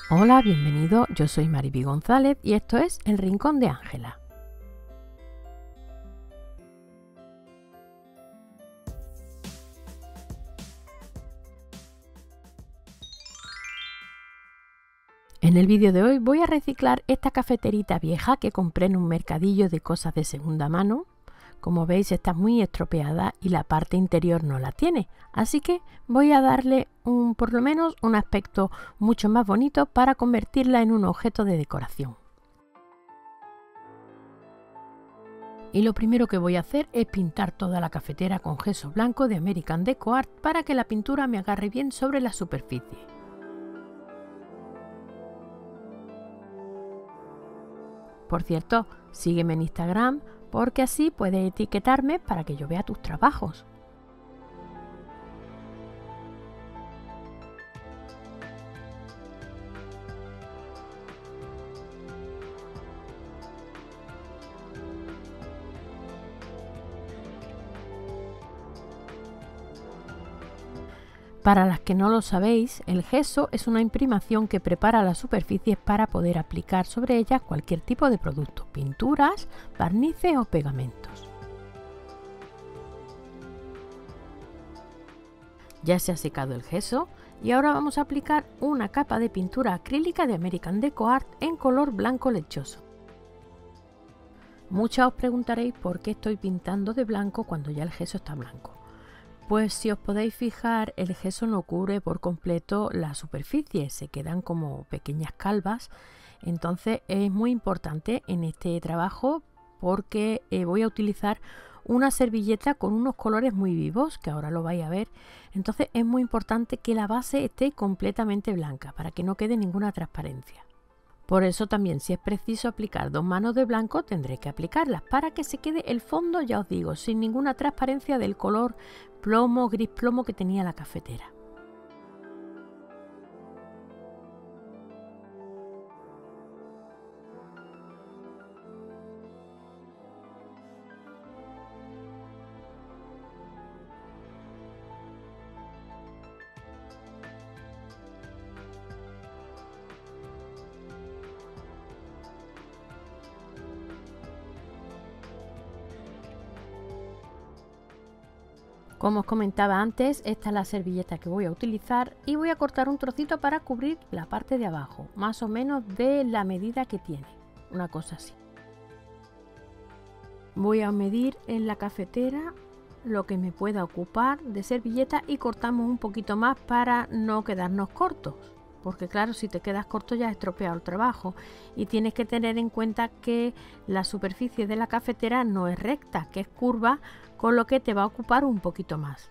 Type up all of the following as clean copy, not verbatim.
Hola, bienvenido, yo soy Mariby González y esto es El Rincón de Ángela. En el vídeo de hoy voy a reciclar esta cafeterita vieja que compré en un mercadillo de cosas de segunda mano. Como veis está muy estropeada y la parte interior no la tiene, así que voy a darle por lo menos un aspecto mucho más bonito para convertirla en un objeto de decoración. Y lo primero que voy a hacer es pintar toda la cafetera con gesso blanco de American Deco Art para que la pintura me agarre bien sobre la superficie. Por cierto, sígueme en Instagram porque así puedes etiquetarme para que yo vea tus trabajos. Para las que no lo sabéis, el gesso es una imprimación que prepara las superficies para poder aplicar sobre ellas cualquier tipo de producto, pinturas, barnices o pegamentos. Ya se ha secado el gesso y ahora vamos a aplicar una capa de pintura acrílica de American Deco Art en color blanco lechoso. Muchas os preguntaréis por qué estoy pintando de blanco cuando ya el gesso está blanco. Pues si os podéis fijar, el gesso no cubre por completo la superficie, se quedan como pequeñas calvas. Entonces es muy importante en este trabajo porque voy a utilizar una servilleta con unos colores muy vivos, que ahora lo vais a ver. Entonces es muy importante que la base esté completamente blanca para que no quede ninguna transparencia. Por eso también, si es preciso aplicar 2 manos de blanco, tendré que aplicarlas para que se quede el fondo, ya os digo, sin ninguna transparencia del color plomo, gris plomo que tenía la cafetera. Como os comentaba antes, esta es la servilleta que voy a utilizar y voy a cortar un trocito para cubrir la parte de abajo, más o menos de la medida que tiene, una cosa así. Voy a medir en la cafetera lo que me pueda ocupar de servilleta y cortamos un poquito más para no quedarnos cortos, porque claro, si te quedas corto ya has estropeado el trabajo y tienes que tener en cuenta que la superficie de la cafetera no es recta, que es curva, con lo que te va a ocupar un poquito más.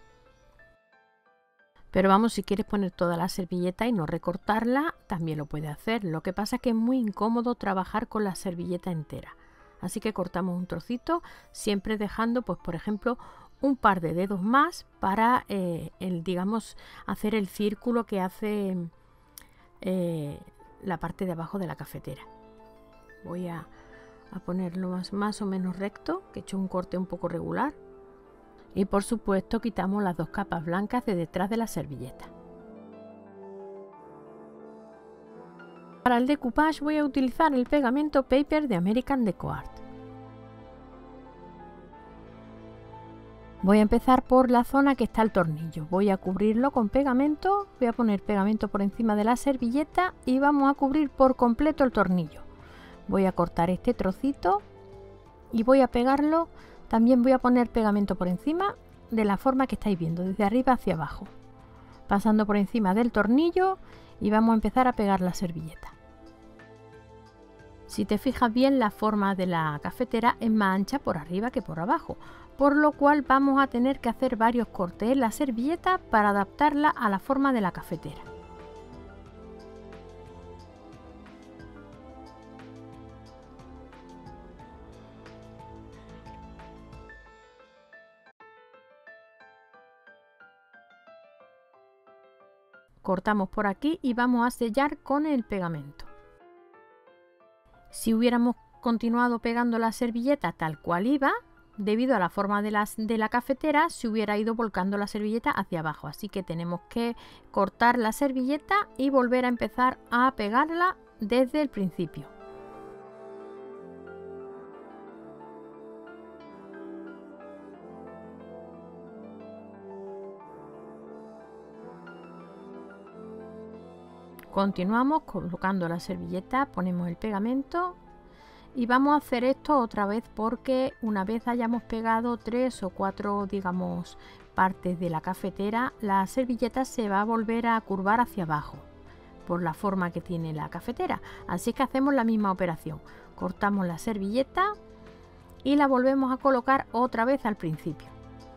Pero vamos, si quieres poner toda la servilleta y no recortarla, también lo puedes hacer. Lo que pasa es que es muy incómodo trabajar con la servilleta entera. Así que cortamos un trocito, siempre dejando, pues por ejemplo, un par de dedos más para, digamos, hacer el círculo que hace la parte de abajo de la cafetera. Voy a ponerlo más o menos recto, que he hecho un corte un poco regular. Y por supuesto quitamos las 2 capas blancas de detrás de la servilleta. Para el decoupage voy a utilizar el pegamento paper de American Deco Art. Voy a empezar por la zona que está el tornillo. Voy a cubrirlo con pegamento, voy a poner pegamento por encima de la servilleta y vamos a cubrir por completo el tornillo. Voy a cortar este trocito y voy a pegarlo. También voy a poner pegamento por encima de la forma que estáis viendo, desde arriba hacia abajo, pasando por encima del tornillo y vamos a empezar a pegar la servilleta. Si te fijas bien, la forma de la cafetera es más ancha por arriba que por abajo, por lo cual vamos a tener que hacer varios cortes en la servilleta para adaptarla a la forma de la cafetera. Cortamos por aquí y vamos a sellar con el pegamento. Si hubiéramos continuado pegando la servilleta tal cual iba, debido a la forma de la cafetera, se hubiera ido volcando la servilleta hacia abajo. Así que tenemos que cortar la servilleta y volver a empezar a pegarla desde el principio. Continuamos colocando la servilleta, ponemos el pegamento y vamos a hacer esto otra vez, porque una vez hayamos pegado 3 o 4, digamos, partes de la cafetera, la servilleta se va a volver a curvar hacia abajo por la forma que tiene la cafetera. Así que hacemos la misma operación, cortamos la servilleta y la volvemos a colocar otra vez al principio.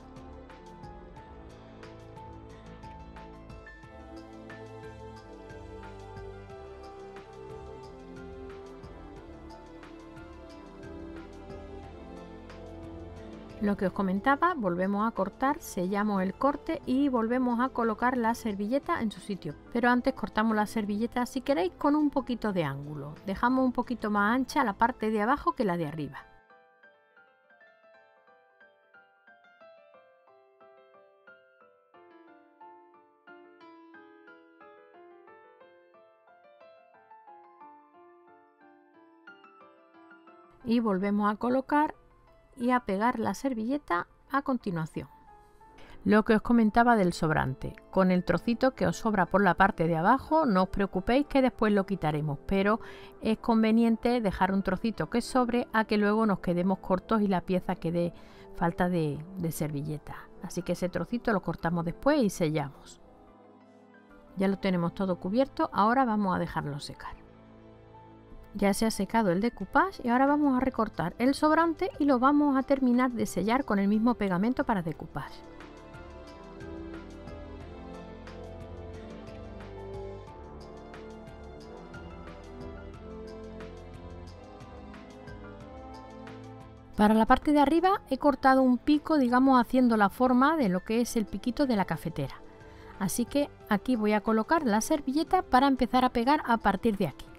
Lo que os comentaba, volvemos a cortar, sellamos el corte y volvemos a colocar la servilleta en su sitio. Pero antes cortamos la servilleta, si queréis, con un poquito de ángulo. Dejamos un poquito más ancha la parte de abajo que la de arriba. Y volvemos a colocar y a pegar la servilleta a continuación. Lo que os comentaba del sobrante, con el trocito que os sobra por la parte de abajo, no os preocupéis que después lo quitaremos, pero es conveniente dejar un trocito que sobre a que luego nos quedemos cortos y la pieza quede falta de servilleta. Así que ese trocito lo cortamos después y sellamos. Ya lo tenemos todo cubierto, ahora vamos a dejarlo secar. Ya se ha secado el decoupage y ahora vamos a recortar el sobrante y lo vamos a terminar de sellar con el mismo pegamento para decoupage. Para la parte de arriba he cortado un pico, digamos, haciendo la forma de lo que es el piquito de la cafetera. Así que aquí voy a colocar la servilleta para empezar a pegar a partir de aquí.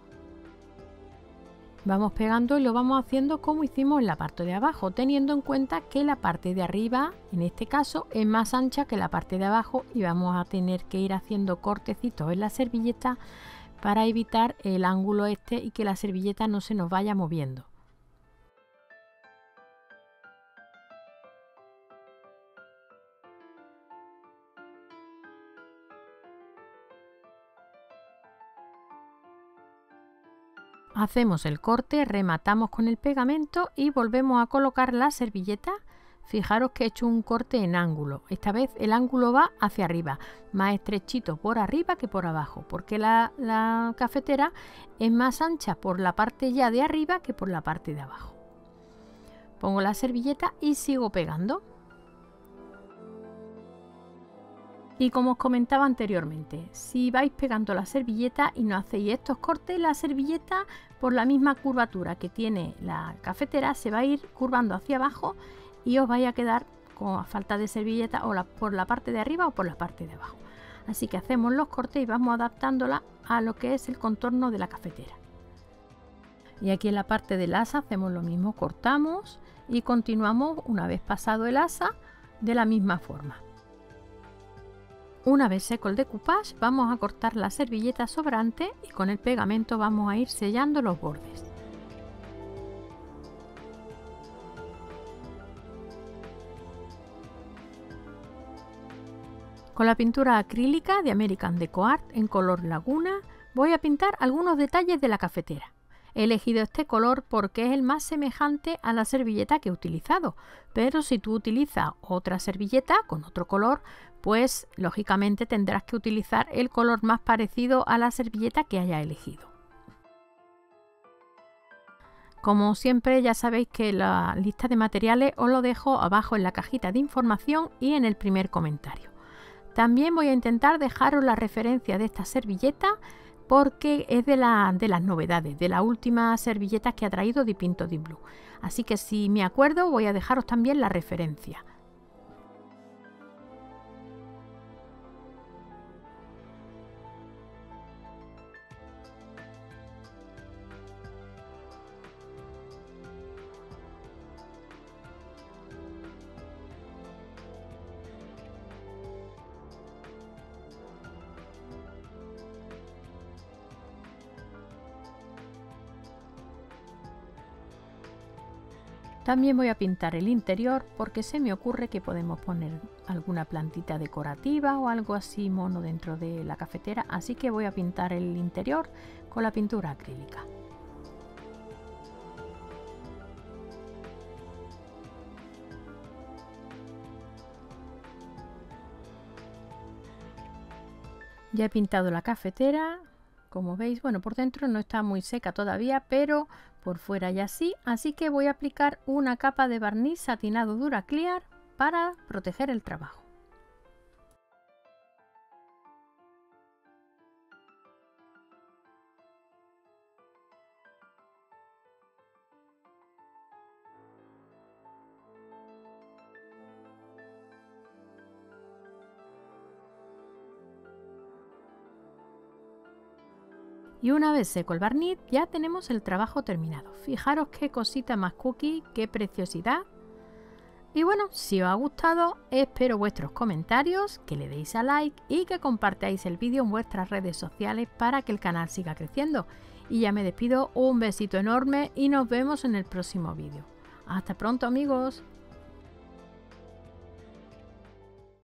Vamos pegando y lo vamos haciendo como hicimos en la parte de abajo, teniendo en cuenta que la parte de arriba, en este caso, es más ancha que la parte de abajo y vamos a tener que ir haciendo cortecitos en la servilleta para evitar el ángulo este y que la servilleta no se nos vaya moviendo. Hacemos el corte, rematamos con el pegamento y volvemos a colocar la servilleta. Fijaros que he hecho un corte en ángulo. Esta vez el ángulo va hacia arriba, más estrechito por arriba que por abajo, porque la cafetera es más ancha por la parte ya de arriba que por la parte de abajo. Pongo la servilleta y sigo pegando. Y como os comentaba anteriormente, si vais pegando la servilleta y no hacéis estos cortes, la servilleta, por la misma curvatura que tiene la cafetera, se va a ir curvando hacia abajo y os vais a quedar con falta de servilleta o por la parte de arriba o por la parte de abajo. Así que hacemos los cortes y vamos adaptándola a lo que es el contorno de la cafetera. Y aquí en la parte del asa hacemos lo mismo, cortamos y continuamos una vez pasado el asa de la misma forma. Una vez seco el decoupage, vamos a cortar la servilleta sobrante y con el pegamento vamos a ir sellando los bordes. Con la pintura acrílica de American Deco Art en color laguna voy a pintar algunos detalles de la cafetera. He elegido este color porque es el más semejante a la servilleta que he utilizado, pero si tú utilizas otra servilleta con otro color, pues lógicamente tendrás que utilizar el color más parecido a la servilleta que hayas elegido. Como siempre, ya sabéis que la lista de materiales os lo dejo abajo en la cajita de información y en el primer comentario. También voy a intentar dejaros la referencia de esta servilleta porque es de las novedades, de las últimas servilletas que ha traído Dipinto Di Blu. Así que si me acuerdo voy a dejaros también la referencia. También voy a pintar el interior porque se me ocurre que podemos poner alguna plantita decorativa o algo así mono dentro de la cafetera, así que voy a pintar el interior con la pintura acrílica. Ya he pintado la cafetera, como veis, bueno, por dentro no está muy seca todavía, pero por fuera ya sí, así que voy a aplicar una capa de barniz satinado Duraclear para proteger el trabajo. Y una vez seco el barniz, ya tenemos el trabajo terminado. Fijaros qué cosita más cookie, qué preciosidad. Y bueno, si os ha gustado, espero vuestros comentarios, que le deis a like y que compartáis el vídeo en vuestras redes sociales para que el canal siga creciendo. Y ya me despido, un besito enorme y nos vemos en el próximo vídeo. Hasta pronto, amigos.